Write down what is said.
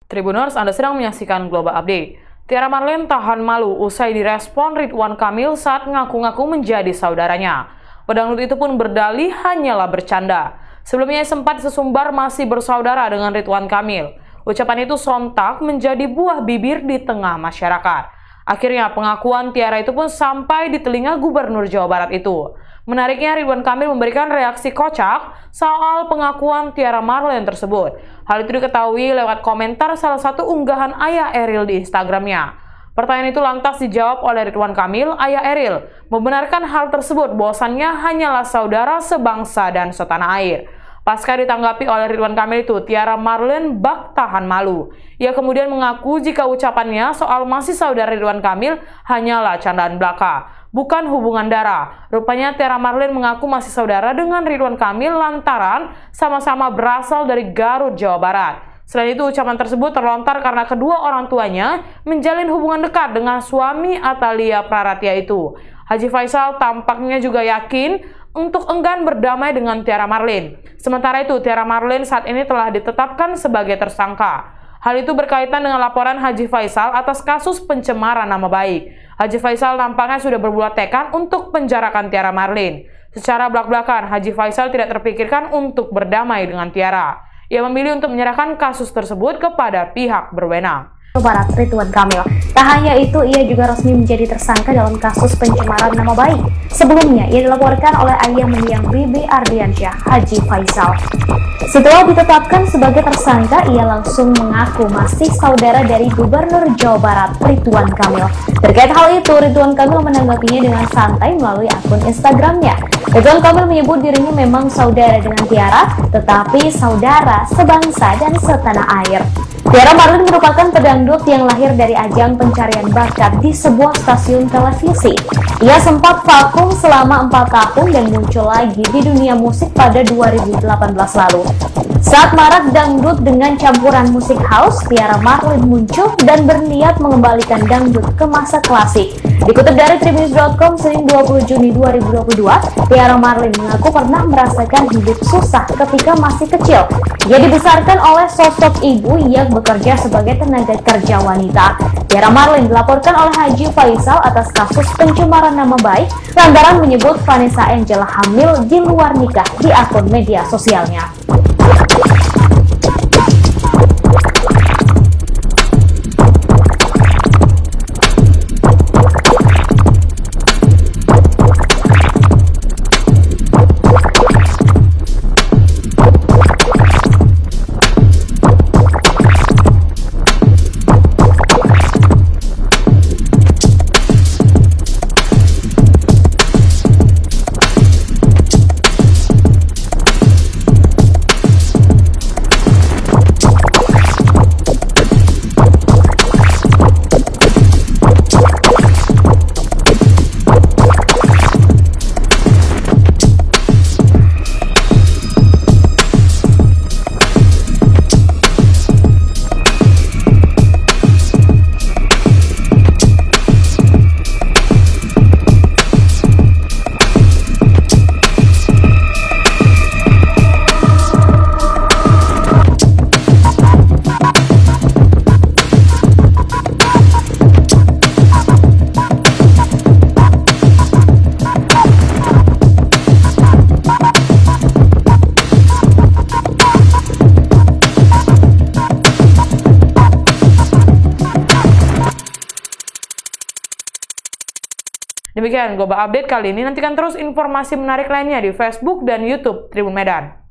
Tribuners, Anda sedang menyaksikan Global Update. Tiara Marlien tahan malu usai direspon Ridwan Kamil saat ngaku-ngaku menjadi saudaranya. Pedangdut itu pun berdalih hanyalah bercanda. Sebelumnya sempat sesumbar masih bersaudara dengan Ridwan Kamil. Ucapan itu sontak menjadi buah bibir di tengah masyarakat. Akhirnya pengakuan Tiara itu pun sampai di telinga Gubernur Jawa Barat itu. Menariknya, Ridwan Kamil memberikan reaksi kocak soal pengakuan Tiara Marlien tersebut. Hal itu diketahui lewat komentar salah satu unggahan Ayah Eril di Instagramnya. Pertanyaan itu lantas dijawab oleh Ridwan Kamil. Ayah Eril membenarkan hal tersebut, bahwasannya hanyalah saudara sebangsa dan setanah air. Pasca ditanggapi oleh Ridwan Kamil itu, Tiara Marlien bak tahan malu. Ia kemudian mengaku jika ucapannya soal masih saudara Ridwan Kamil hanyalah candaan belaka, bukan hubungan darah. Rupanya Tiara Marlien mengaku masih saudara dengan Ridwan Kamil lantaran sama-sama berasal dari Garut, Jawa Barat. Selain itu, ucapan tersebut terlontar karena kedua orang tuanya menjalin hubungan dekat dengan suami Atalia Praratia itu. Haji Faisal tampaknya juga yakin untuk enggan berdamai dengan Tiara Marlien. Sementara itu, Tiara Marlien saat ini telah ditetapkan sebagai tersangka. Hal itu berkaitan dengan laporan Haji Faisal atas kasus pencemaran nama baik. Haji Faisal nampaknya sudah berbuat tekad untuk penjarakan Tiara Marlien. Secara belak-belakan, Haji Faisal tidak terpikirkan untuk berdamai dengan Tiara. Ia memilih untuk menyerahkan kasus tersebut kepada pihak berwenang. Barat Ridwan Kamil. Tak hanya itu, ia juga resmi menjadi tersangka dalam kasus pencemaran nama baik. Sebelumnya, ia dilaporkan oleh ayah mendiang Bibi Ardiansyah, Haji Faisal. Setelah ditetapkan sebagai tersangka, ia langsung mengaku masih saudara dari Gubernur Jawa Barat, Ridwan Kamil. Terkait hal itu, Ridwan Kamil menanggapinya dengan santai melalui akun Instagramnya. Ridwan Kamil menyebut dirinya memang saudara dengan Tiara, tetapi saudara sebangsa dan setanah air. Tiara Marlien merupakan pedangdut yang lahir dari ajang pencarian bakat di sebuah stasiun televisi. Ia sempat vakum selama 4 tahun dan muncul lagi di dunia musik pada 2018 lalu. Saat marak dangdut dengan campuran musik house, Tiara Marlien muncul dan berniat mengembalikan dangdut ke masa klasik. Dikutip dari Tribunnews.com, Senin 20 Juni 2022, Tiara Marlien mengaku pernah merasakan hidup susah ketika masih kecil. Ia dibesarkan oleh sosok ibu yang bekerja sebagai tenaga kerja wanita. Tiara Marlien dilaporkan oleh Haji Faisal atas kasus pencemaran nama baik lantaran menyebut Vanessa Angel hamil di luar nikah di akun media sosialnya. Demikian Global Update kali ini. Nantikan terus informasi menarik lainnya di Facebook dan YouTube Tribun Medan.